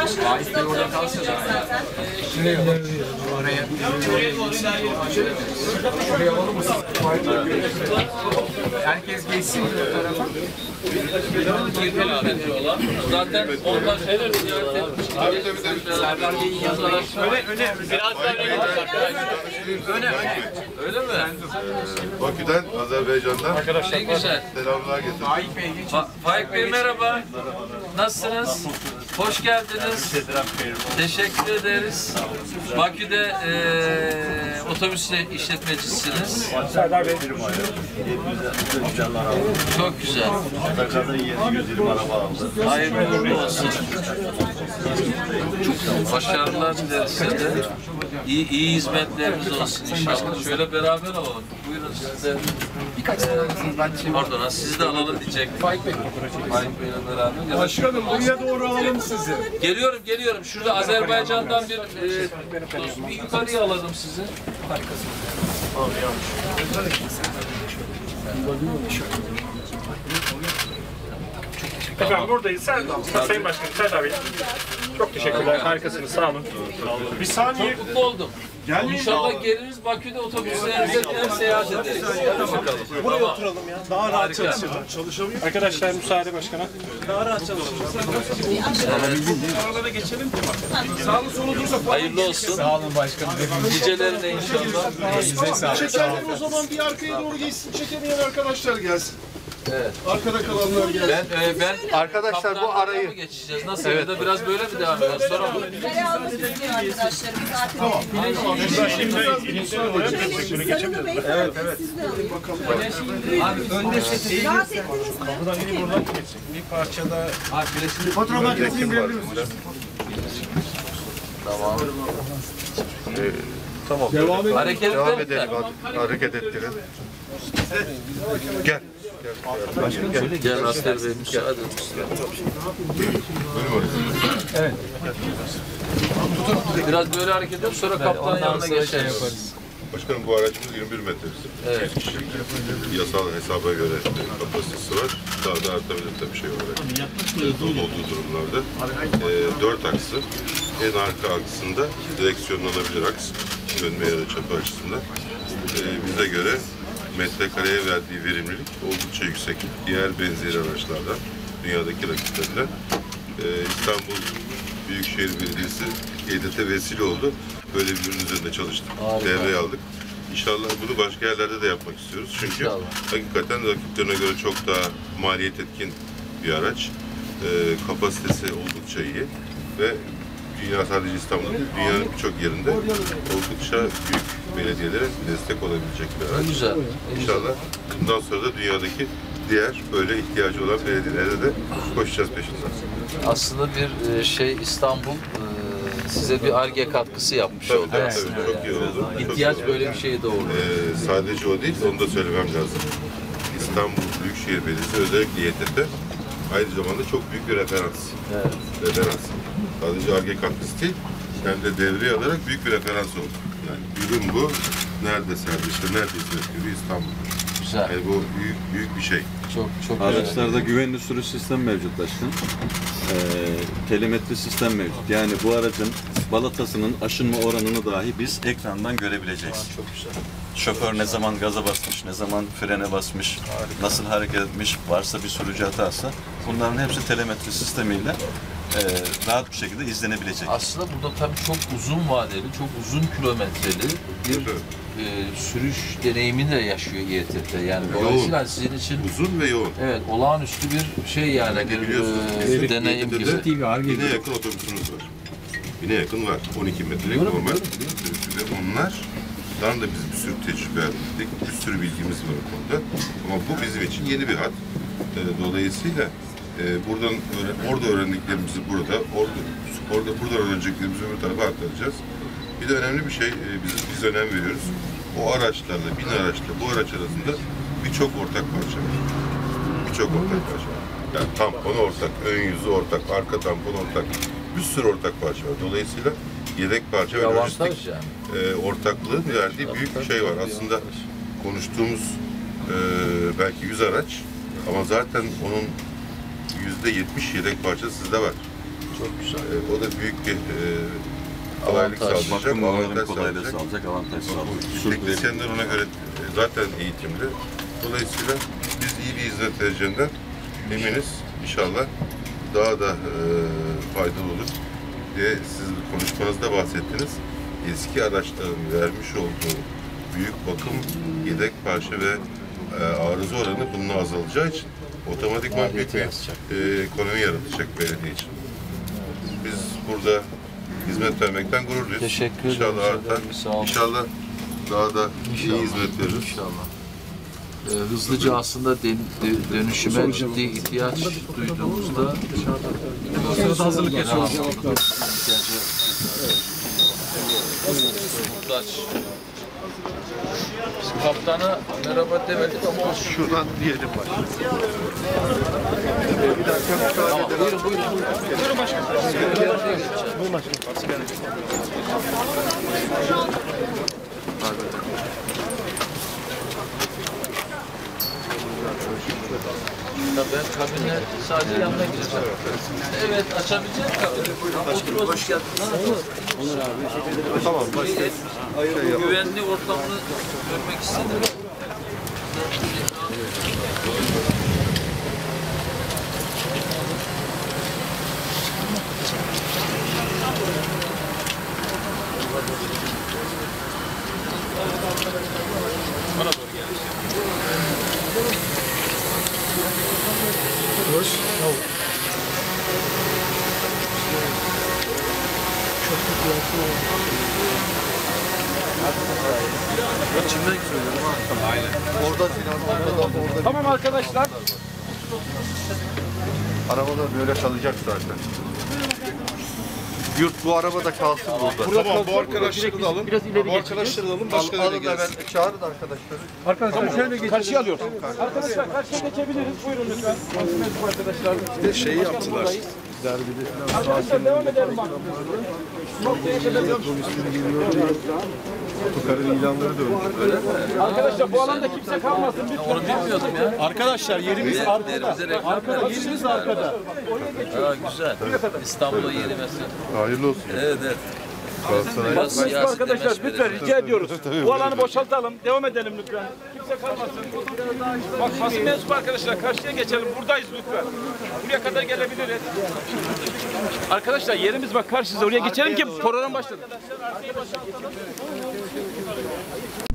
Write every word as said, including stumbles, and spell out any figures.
Faik Bey orada kalsa zaten. Şuraya oraya. Şuraya alalım mı? Herkes geçsin bu tarafa. Girmeli olan. Zaten ondan şeyler ziyaret etmiş. Serdar Bey'in yazıları. Öne, öne. Biraz daha öne, öne. Öyle mi? Bakü'den, Azerbaycan'dan Arkadaşlar güzel. selamlar getirdim. Faik Bey geçin. Fa Faik Bey merhaba. Nasılsınız? Hoş geldiniz. Teşekkür ederiz. Bakü'de e, otobüs işletmecisiniz. Serdar Bey. Çok güzel. Antakya'da yedi yüz yirmi araba aldı. Hayırlı uğurlu olsun. Başarılar dileriz size. İyi, iyi hizmetleriniz olsun inşallah. Şöyle beraber alalım. Buyurun siz de. Birkaç tane alırsınız. Ben de şey Pardon, ha, sizi de alalım diyecektim. Faik Bey. Faik Bey'le beraber. Başkanım buraya doğru alalım sizi. Geliyorum, geliyorum. Şurada Azerbaycan'dan bir e, dost, bir yukarıya alalım sizi. Efendim buradayız. Sen, Sayın Başkanım, Serdar Bey. Çok teşekkürler. Harikasınız. Sağ olun. Bir saniye. Mutlu oldum. İnşallah geliriz Bakü'de otobüslerimizle seyahat ederiz. Hadi bakalım. Buraya oturalım ya. Daha rahat çalışalım. Arkadaşlar müsaade başkana. Daha rahat çalışalım. Aralara geçelim. Sağlı solu dursak. Hayırlı olsun. Sağ olun başkanım. Nicelerine inşallah. Çekerler o zaman bir arkaya doğru geçsin, çekemeyen arkadaşlar gelsin. Evet. Arkada kalanlar gelsin. Ben, e, ben Arkadaşlar bu arayı geçeceğiz. Nasıl? Evet. Ya da biraz böyle mi devam edeceğiz? Sonra mı? Tamam. Evet, evet. Abi önde sesi. Buradan iyi buradan geçsin. Bir parçada Patron makinesini verebilir misiniz? Tamam. tamam. Devam edelim. Hareket Devam edelim. edelim. hadi. Hareket ettirin. Gel. Başkanım şöyle gel Asker Bey müsaade edin. Evet. Biraz böyle hareket edip sonra kaptanın yanına geçeriz. Başkanım bu aracımız yirmi bir metresi. Evet. Yasal hesaba göre kapasitesi var. Daha da artabilir tabii şey olarak. Dolu olduğu durumlarda. E, dört aksı. En arka aksında direksiyonlanabilir aks. Dönme ya da çapı açısından. E, bize göre metrekareye verdiği verimlilik oldukça yüksek. Diğer benzeri araçlardan, dünyadaki rakiplerinden. E, İstanbul Büyükşehir Belediyesi E D T vesile oldu. Böyle bir ürün üzerinde çalıştık. Devreye aldık. İnşallah bunu başka yerlerde de yapmak istiyoruz. Çünkü İnşallah. hakikaten rakiplerine göre çok daha maliyet etkin bir araç. E, kapasitesi oldukça iyi ve dünya sadece İstanbul'da değil, dünyanın birçok yerinde oldukça büyük belediyelere destek olabilecek bir araç. Güzel. İnşallah bundan sonra da dünyadaki diğer böyle ihtiyacı olan belediyelere de koşacağız peşinden. Aslında bir şey İstanbul size bir Ar-Ge katkısı yapmış Tabii, oldu tabii, aslında. tabii, çok iyi oldu. Çok İhtiyaç iyi oldu. böyle bir şeye doğru. Ee, sadece o değil, onu da söylemem lazım. İstanbul Büyükşehir Belediyesi özellikle Y T T aynı zamanda çok büyük bir referans. Evet. Referans. Sadece Ar-Ge katkısı değil, hem de devreye alarak büyük bir referans oldu. Yani ürün bu, nerede serbest, neredeyse gibi İstanbul. Güzel. Yani bu büyük büyük bir şey. Çok çok Araçlarda güvenli sürüş sistemi mevcut başkan. Ee, telemetri sistem mevcut. Yani bu aracın balatasının aşınma oranını dahi biz ekrandan görebileceğiz. çok güzel. Şoför ne zaman gaza basmış, ne zaman frene basmış, nasıl hareket etmiş, varsa bir sürücü hatası. Bunların hepsi telemetri sistemiyle e, rahat bir şekilde izlenebilecek. Aslında burada tabii çok uzun vadeli, çok uzun kilometreli bir e, sürüş deneyimini de yaşıyor Y T T. Yani dolayısıyla Yoğun. sizin için Uzun ve yoğun. evet olağanüstü bir şey yani Yani bir biliyorsunuz, e, bizim deneyim Y T T'de gibi. Bine yakın otobüsümüz var. Bine yakın var. on iki metrelik normal. Ve onlardan da biz bir sürü tecrübe ettik. Bir sürü bilgimiz var o konuda. Ama bu bizim için yeni bir hat. Dolayısıyla e, buradan orada öğrendiklerimizi burada, orada, orada burada öğreneceklerimizi öbür tarafa aktaracağız. Bir de önemli bir şey, e, biz, biz önem veriyoruz. O araçlarla, bin araçla bu araç arasında birçok ortak parça var. Birçok ortak parça var. Yani tampon ortak, ön yüzü ortak, arka tampon ortak. Bir sürü ortak parça var. Dolayısıyla yedek parça ve lojistik yani. e, ortaklığın verdiği büyük bir şey var. Aslında konuştuğumuz e, belki yüz araç ama zaten onun yüzde yetmiş yedek parça sizde var. Çok güzel. E, o da büyük bir e, kolaylık Avantaj. sağlayacak, Bakım avantaj onarım kolaylığı sağlayacak. sağlayacak, avantaj sağlayacak. Teknisyenler ona göre e, zaten eğitimli. Dolayısıyla biz iyi bir hizmet vereceğinden eminiz. İnşallah daha da e, faydalı olur diye siz konuşmanızda bahsettiniz. Eski araçların vermiş olduğu büyük bakım, yedek parça ve e, arıza oranı bununla azalacağı için otomatikman büyük bir e, ekonomi yaratacak belediye için. Biz burada hizmet vermekten gurur duyuyoruz. Teşekkür ederim. İnşallah artar. Sağ olun. İnşallah daha da iyi hizmet veririz. İnşallah. Ee, hızlıca aslında den, de- dönüşüme ciddi ihtiyaç duyduğumuzda Sırada hazırlık yapıyoruz. Muhtaç. Biz kaptana merhaba demedik ama olsun. Şuradan diyelim bak. Tamam, buyurun buyurun. Buyurun başkanım. Buyurun başkanım. Ya ben kabine sadece yanına gireceğim. Evet, açabilecek kabine. Otur, hoş geldin. Onur abi. Tamam, başlayalım. Güvenli ortamını görmek istedim. Bana doğru gelin. Hoş. İçimden söylüyorum ha. Aynen. Orada Sinan, orada da orada. Tamam arkadaşlar. Arabada böyle kalacak zaten. Yurt bu arabada kalsın burada. Tamam bu arkadaşları da alın. Biraz ileri Bu arkadaşları da alın. Başka yere Alın hemen gelsin. çağırın arkadaşları. Arkadaşlar şöyle geçelim. Karşıya alıyor. Arkadaşlar karşıya geçebiliriz. Buyurun lütfen. Arkadaşlar. Bir de şeyi yaptılar. Arkadaşlar devam edelim bak. Noktaya kadar. Otokarın ilanları döndü. Arkadaşlar bu alanda kimse kalmasın lütfen. Onu bilmiyordum ya. Arkadaşlar yerimiz arkada. Bize reklam Arkada, vermişler. yerimiz arkada. Ha, güzel. İstanbul'a yeni mesela. Hayırlı olsun. Evet evet. Galatasaray. Biraz Lütfen siyasi arkadaşlar demeç lütfen verelim. rica ediyoruz. Bu alanı boşaltalım. Devam edelim lütfen. Kimse kalmasın. Bak basın mensubu arkadaşlar karşıya geçelim. Buradayız lütfen. Buraya kadar gelebiliriz. Arkadaşlar yerimiz bak karşıda. Oraya geçelim ki program başladı.